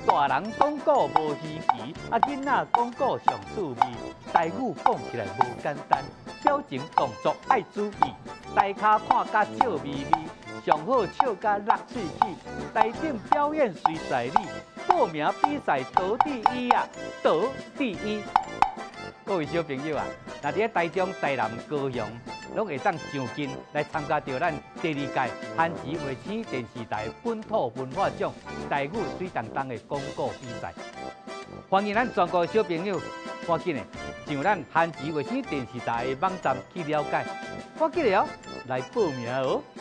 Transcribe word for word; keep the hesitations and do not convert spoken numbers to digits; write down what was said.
大人讲古无稀奇，啊囡仔讲古上趣味。台语讲起来无简单，表情动作爱注意。台骹看甲笑眯眯，上好笑甲落喙齿。台顶表演随在你，报名比赛得第一啊，得第一！各位小朋友啊，那伫台中、台南、高雄，拢会当上进来参加到咱第二届番薯卫星电视台本土文化奖台语水当当的广告比赛。欢迎咱全国小朋友赶紧的上咱番薯卫星电视台的网站去了解，赶紧的哦，来报名哦！